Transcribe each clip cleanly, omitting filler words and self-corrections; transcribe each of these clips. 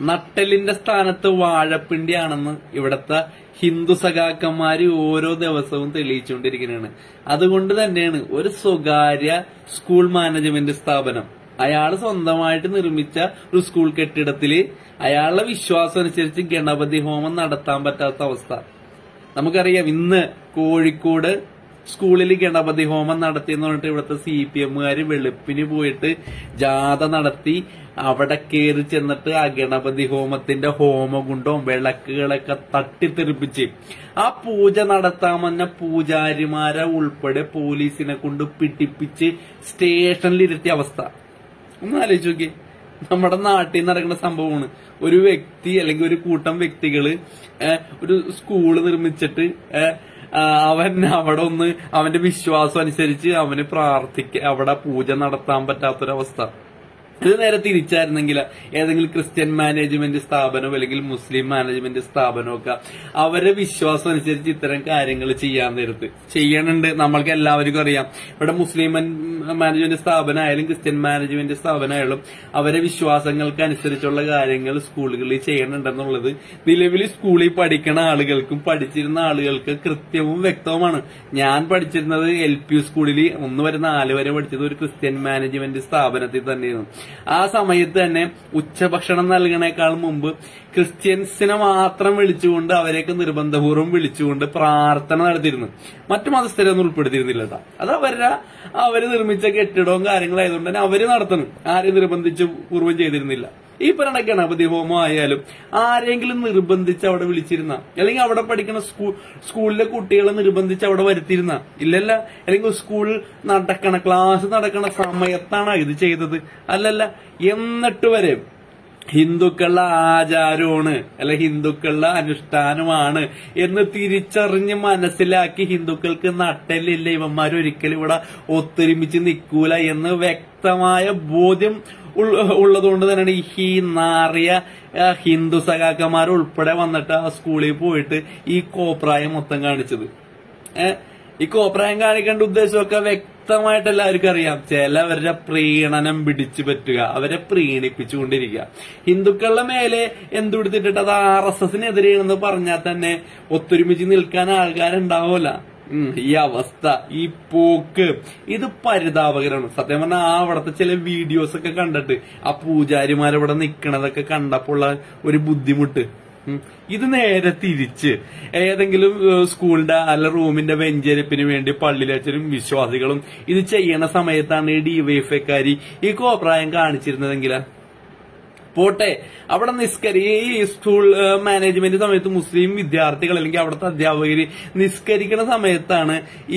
നട്ടെല്ലിന്റെ സ്ഥാനത്ത് വാഴപ്പിണ്ടിയാണെന്ന് ഇവിടത്തെ ഹിന്ദു സഖാക്കന്മാര് ഓരോ ദിവസവും തെളിയിച്ചുകൊണ്ടിരിക്കുകയാണ്. അതുകൊണ്ട് തന്നെയാണ് ഒരു സ്വകാര്യ സ്കൂൾ മാനേജ്മെന്റ് സ്ഥാപനം അയാള് സ്വന്തമായിട്ട് നിർമ്മിച്ച ഒരു സ്കൂൾ കെട്ടിടത്തില് അയാളുടെ വിശ്വാസം അനുസരിച്ച് ഗണപതി ഹോമം നടത്താൻ പറ്റാത്ത അവസ്ഥ. നമുക്കറിയാം, ഇന്ന് കോഴിക്കോട് സ്കൂളിൽ ഗണപതി ഹോമം നടത്തിയെന്ന് പറഞ്ഞിട്ട് ഇവിടുത്തെ CPMകാര് വെളുപ്പിന് പോയിട്ട് ജാഥ നടത്തി അവിടെ കയറി ചെന്നിട്ട് ആ ഗണപതി ഹോമത്തിന്റെ ഹോമകുണ്ടവും വിളക്കുകളൊക്കെ തട്ടിത്തെറിപ്പിച്ച് ആ പൂജ നടത്താൻ വന്ന പൂജാരിമാരെ ഉൾപ്പെടെ പോലീസിനെ കൊണ്ട് പിടിപ്പിച്ച് സ്റ്റേഷനിലിരുത്തിയ അവസ്ഥ ഒന്ന് ആലോചിച്ച് നോക്കി. നമ്മുടെ നാട്ടിൽ നടക്കുന്ന സംഭവമാണ്. ഒരു വ്യക്തി അല്ലെങ്കിൽ ഒരു കൂട്ടം വ്യക്തികള് ഒരു സ്കൂള് നിർമ്മിച്ചിട്ട് അവൻ അവിടെ അവന്റെ വിശ്വാസം അനുസരിച്ച് അവന് അവിടെ പൂജ നടത്താൻ പറ്റാത്തൊരവസ്ഥ. ഇത് നേരെ തിരിച്ചായിരുന്നെങ്കിൽ ഏതെങ്കിലും ക്രിസ്ത്യൻ മാനേജ്മെന്റ് സ്ഥാപനമോ അല്ലെങ്കിൽ മുസ്ലിം മാനേജ്മെന്റ് സ്ഥാപനമോ ഒക്കെ അവരെ വിശ്വാസം അനുസരിച്ച് ഇത്തരം കാര്യങ്ങൾ ചെയ്യാൻ നേരത്ത് ചെയ്യണുണ്ട്. നമ്മൾക്ക് എല്ലാവർക്കും അറിയാം, ഇവിടെ മുസ്ലിം മാനേജ്മെന്റ് സ്ഥാപനമായാലും ക്രിസ്ത്യൻ മാനേജ്മെന്റ് സ്ഥാപനമായാലും അവരെ വിശ്വാസങ്ങൾക്ക് അനുസരിച്ചുള്ള കാര്യങ്ങൾ സ്കൂളുകളിൽ ചെയ്യണുണ്ടെന്നുള്ളത് നിലവിൽ സ്കൂളിൽ പഠിക്കണ ആളുകൾക്കും പഠിച്ചിരുന്ന ആളുകൾക്ക് കൃത്യവും വ്യക്തവുമാണ്. ഞാൻ പഠിച്ചിരുന്നത് LP സ്കൂളിൽ 1 വരെ 4 വരെ പഠിച്ചത് ഒരു ക്രിസ്ത്യൻ മാനേജ്മെന്റ് സ്ഥാപനത്തിൽ തന്നെയായിരുന്നു. ആ സമയത്ത് തന്നെ ഉച്ചഭക്ഷണം നൽകണേക്കാൾ മുമ്പ് ക്രിസ്ത്യൻസിനെ മാത്രം വിളിച്ചുകൊണ്ട് അവരെയൊക്കെ നിർബന്ധപൂർവ്വം വിളിച്ചുകൊണ്ട് പ്രാർത്ഥന നടത്തിയിരുന്നു. മറ്റു മതസ്ഥരെ ഒന്നും ഉൾപ്പെടുത്തിയിരുന്നില്ല കേട്ടോ. അത് അവര് നിർമ്മിച്ച കെട്ടിടവും കാര്യങ്ങളായതുകൊണ്ട് തന്നെ അവര് നടത്തണം. ആരെയും നിർബന്ധിച്ച് പൂർവ്വം ചെയ്തിരുന്നില്ല. ഈ പറഞ്ഞ ഗണപതി ഹോമം ആയാലും ആരെങ്കിലും നിർബന്ധിച്ച് അവിടെ വിളിച്ചിരുന്ന, അല്ലെങ്കിൽ അവിടെ പഠിക്കുന്ന സ്കൂളിലെ കുട്ടികളെ നിർബന്ധിച്ച് അവിടെ വരുത്തിയിരുന്ന ഇല്ലല്ല. അല്ലെങ്കിൽ സ്കൂൾ ക്ലാസ് നടക്കണ സമയത്താണ് ഇത് ചെയ്തത്? അല്ലല്ല. എന്നിട്ട് വരെ ഹിന്ദുക്കളുടെ ആചാരമാണ് അല്ലെ ഹിന്ദുക്കളുടെ അനുഷ്ഠാനമാണ് എന്ന് തിരിച്ചറിഞ്ഞ് മനസ്സിലാക്കി ഹിന്ദുക്കൾക്ക് നട്ടെല്ലില്ല, ഇവന്മാരൊരിക്കലും ഇവിടെ ഒത്തൊരുമിച്ച് നിൽക്കൂല എന്ന് വ്യക്തമായ ബോധ്യം ഉള്ളതുകൊണ്ട് തന്നെയാണ് ഈ നാറിയ ഹിന്ദു സഖാക്കന്മാർ ഉൾപ്പെടെ വന്നിട്ട് ആ സ്കൂളിൽ പോയിട്ട് ഈ കോപ്രായം മൊത്തം കാണിച്ചത്. ഈ കോപ്രായം കാണിക്കേണ്ട ഉദ്ദേശമൊക്കെ വ്യക്തമായിട്ട് എല്ലാവർക്കും അറിയാം. ചിലവരുടെ പ്രീണനം പിടിച്ചു പറ്റുക, അവരെ പ്രീണിപ്പിച്ചുകൊണ്ടിരിക്കുക. ഹിന്ദുക്കളുടെ മേലെ എന്തുകൊടുത്തിട്ട് അത് RSSനെതിരെയാണെന്ന് പറഞ്ഞാൽ തന്നെ ഒത്തൊരുമിച്ച് നിൽക്കാൻ ആൾക്കാരുണ്ടാവൂല. ഈ അവസ്ഥ, ഈ പോക്ക്, ഇത് പരിതാപകരമാണ് സത്യം പറഞ്ഞാൽ. അവിടുത്തെ ചില വീഡിയോസ് ഒക്കെ കണ്ടിട്ട് ആ പൂജാരിമാരവിടെ നിക്കണതൊക്കെ കണ്ടപ്പോഴുള്ള ഒരു ബുദ്ധിമുട്ട്, ഇത് നേരെ തിരിച്ച് ഏതെങ്കിലും സ്കൂളിന്റെ അല്ല റൂമിന്റെ വെഞ്ചരിപ്പിന് വേണ്ടി പള്ളിയിലച്ചനും വിശ്വാസികളും ഇത് ചെയ്യണ സമയത്താണ് ഈ DYFIക്കാരി ഈ കോപ്രായം കാണിച്ചിരുന്നതെങ്കിൽ പോട്ടെ. അവിടെ ഈ സ്കൂൾ മാനേജ്മെന്റ് സമയത്ത് മുസ്ലിം വിദ്യാർത്ഥികൾ അല്ലെങ്കിൽ അവിടുത്തെ അധ്യാപകര് നിസ്കരിക്കുന്ന സമയത്താണ്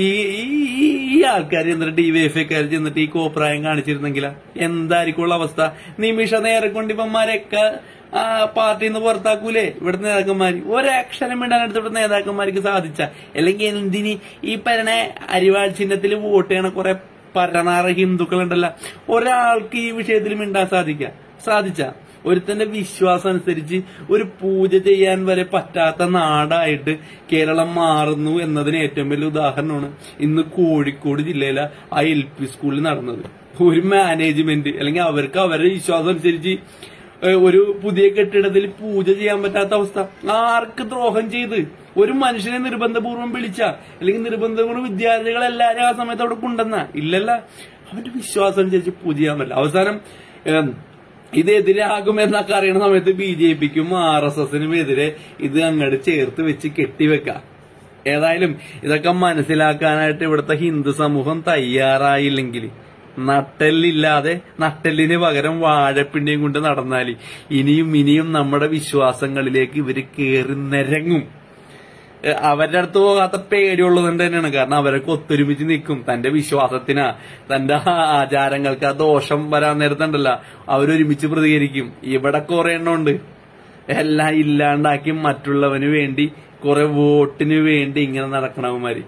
ഈ ആൾക്കാർ എന്നിട്ട് DYFIക്കാർ ചെന്നിട്ട് ഈ കോപ്രായം കാണിച്ചിരുന്നെങ്കിൽ എന്തായിരിക്കും അവസ്ഥ? നിമിഷ നേരെ കൊണ്ട് ഇവന്മാരൊക്കെ പാർട്ടിയിൽ നിന്ന് പുറത്താക്കൂലേ ഇവിടുത്തെ നേതാക്കന്മാര്? ഒരക്ഷരം ഇടാനെടുത്തിട്ട് നേതാക്കന്മാർക്ക് സാധിച്ച, അല്ലെങ്കിൽ എന്തിന് ഈ പറഞ്ഞ അരിവാൾ ചിഹ്നത്തിൽ വോട്ട് ചെയ്യണ കുറെ പരനാറ ഹിന്ദുക്കളുണ്ടല്ലോ, ഒരാൾക്ക് ഈ വിഷയത്തിൽ മിണ്ടാൻ സാധിച്ച ഒരുത്തന്റെ വിശ്വാസം അനുസരിച്ച് ഒരു പൂജ ചെയ്യാൻ വരെ പറ്റാത്ത നാടായിട്ട് കേരളം മാറുന്നു എന്നതിന് ഏറ്റവും വലിയ ഉദാഹരണമാണ് ഇന്ന് കോഴിക്കോട് ജില്ലയിലെ ആ LP സ്കൂളിൽ നടന്നത്. ഒരു മാനേജ്മെന്റ് അല്ലെങ്കിൽ അവർക്ക് അവരുടെ വിശ്വാസം അനുസരിച്ച് ഒരു പുതിയ കെട്ടിടത്തിൽ പൂജ ചെയ്യാൻ പറ്റാത്ത അവസ്ഥ. ആർക്ക് ദ്രോഹം ചെയ്ത്? ഒരു മനുഷ്യനെ നിർബന്ധപൂർവ്വം വിളിച്ച അല്ലെങ്കിൽ നിർബന്ധപൂർവ്വം വിദ്യാർത്ഥികളെല്ലാരും ആ സമയത്ത് അവിടെ കൊണ്ടുവന്ന ഇല്ലല്ല. അവന്റെ വിശ്വാസം അനുസരിച്ച് പൂജ ചെയ്യാൻ പറ്റില്ല. അവസാനം ഇതെതിരാകുമെന്നൊക്കെ അറിയണ സമയത്ത് BJPക്കും RSSനും എതിരെ ഇത് അങ്ങോട്ട് ചേർത്ത് വെച്ച് കെട്ടിവെക്കാം. ഏതായാലും ഇതൊക്കെ മനസ്സിലാക്കാനായിട്ട് ഇവിടുത്തെ ഹിന്ദു സമൂഹം തയ്യാറായില്ലെങ്കിൽ നട്ടെല്ലില്ലാതെ നട്ടെല്ലിന് പകരം വാഴപ്പിണ്ടിയും കൊണ്ട് നടന്നാൽ ഇനിയും നമ്മുടെ വിശ്വാസങ്ങളിലേക്ക് ഇവര് കയറി നിരങ്ങും. അവരുടെ അടുത്ത് പോകാത്ത പേടിയുള്ളത് തന്നെയാണ്. കാരണം അവരൊക്കെ ഒത്തൊരുമിച്ച് നിൽക്കും. തന്റെ വിശ്വാസത്തിനാ തന്റെ ആചാരങ്ങൾക്ക് ആ ദോഷം വരാൻ നേരത്തുണ്ടല്ല അവരൊരുമിച്ച് പ്രതികരിക്കും. ഇവിടെ കുറെ എണ്ണമുണ്ട് എല്ലാം ഇല്ലാണ്ടാക്കി മറ്റുള്ളവന് വേണ്ടി കുറെ വോട്ടിന് വേണ്ടി ഇങ്ങനെ നടക്കണവന്മാര്.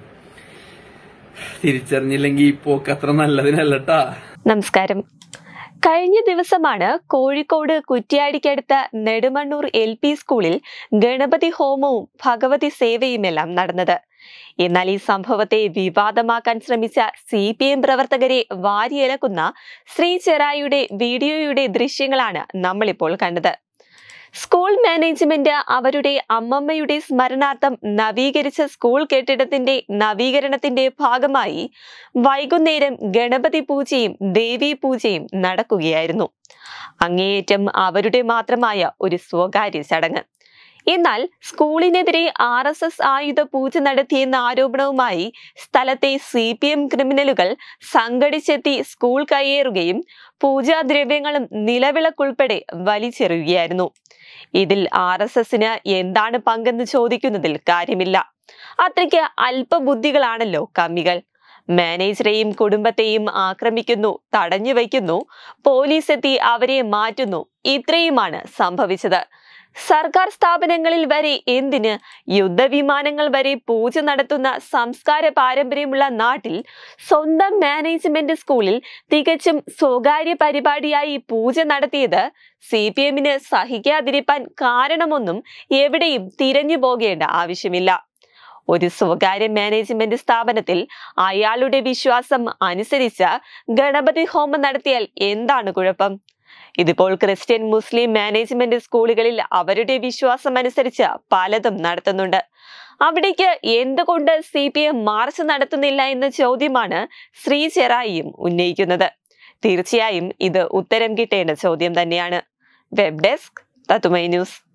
തിരിച്ചറിഞ്ഞില്ലെങ്കിൽ ഈ പോക്ക് അത്ര നല്ലതിനല്ലട്ടാ. നമസ്കാരം. കഴിഞ്ഞ ദിവസമാണ് കോഴിക്കോട് കുറ്റ്യാടിക്കടുത്ത നെടുമണ്ണൂർ LP സ്കൂളിൽ ഗണപതി ഹോമവും ഭഗവതി സേവയുമെല്ലാം നടന്നത്. എന്നാൽ ഈ സംഭവത്തെ വിവാദമാക്കാൻ ശ്രമിച്ച CPM പ്രവർത്തകരെ വാരിയലക്കുന്ന ശ്രീ ചെറായിയുടെ വീഡിയോയുടെ ദൃശ്യങ്ങളാണ് നമ്മളിപ്പോൾ കണ്ടത്. സ്കൂൾ മാനേജ്മെന്റ് അവരുടെ അമ്മമ്മയുടെ സ്മരണാർത്ഥം നവീകരിച്ച സ്കൂൾ കെട്ടിടത്തിന്റെ നവീകരണത്തിന്റെ ഭാഗമായി വൈകുന്നേരം ഗണപതി പൂജയും ദേവീ പൂജയും നടക്കുകയായിരുന്നു. അങ്ങേയറ്റം അവരുടെ മാത്രമായ ഒരു സ്വകാര്യ ചടങ്ങ്. എന്നാൽ സ്കൂളിനെതിരെ RSS ആയുധ പൂജ നടത്തിയെന്ന ആരോപണവുമായി സ്ഥലത്തെ CPM ക്രിമിനലുകൾ സംഘടിച്ചെത്തി സ്കൂൾ കയ്യേറുകയും പൂജാദ്രവ്യങ്ങളും നിലവിളക്കുൾപ്പെടെ വലിച്ചെറിയുകയായിരുന്നു. ഇതിൽ RSSന് എന്താണ് പങ്കെന്ന് ചോദിക്കുന്നതിൽ കാര്യമില്ല. അത്രയ്ക്ക് അല്പബുദ്ധികളാണല്ലോ കമ്മികൾ. മാനേജറെയും കുടുംബത്തെയും ആക്രമിക്കുന്നു, തടഞ്ഞു വയ്ക്കുന്നു, പോലീസ് എത്തി അവരെ മാറ്റുന്നു. ഇത്രയുമാണ് സംഭവിച്ചത്. സർക്കാർ സ്ഥാപനങ്ങളിൽ വരെ എന്തിന്, യുദ്ധവിമാനങ്ങൾ വരെ പൂജ നടത്തുന്ന സംസ്കാര പാരമ്പര്യമുള്ള നാട്ടിൽ സ്വന്തം മാനേജ്മെന്റ് സ്കൂളിൽ തികച്ചും സ്വകാര്യ പരിപാടിയായി പൂജ നടത്തിയത് CPMന് സഹിക്കാതിരിക്കാൻ കാരണമൊന്നും എവിടെയും തിരഞ്ഞു പോകേണ്ട ആവശ്യമില്ല. ഒരു സ്വകാര്യ മാനേജ്മെന്റ് സ്ഥാപനത്തിൽ അയാളുടെ വിശ്വാസം അനുസരിച്ച് ഗണപതി ഹോമം നടത്തിയാൽ എന്താണ് കുഴപ്പം? ഇതിപ്പോൾ ക്രിസ്ത്യൻ മുസ്ലിം മാനേജ്മെന്റ് സ്കൂളുകളിൽ അവരുടെ വിശ്വാസം അനുസരിച്ച് പലതും നടത്തുന്നുണ്ട്. അവിടേക്ക് എന്തുകൊണ്ട് CPM മാർച്ച് നടത്തുന്നില്ല എന്ന ചോദ്യമാണ് ശ്രീ ചെറായിയും ഉന്നയിക്കുന്നത്. തീർച്ചയായും ഇത് ഉത്തരം കിട്ടേണ്ട ചോദ്യം തന്നെയാണ്. വെബ് ഡെസ്ക് തത്തുമൈ ന്യൂസ്.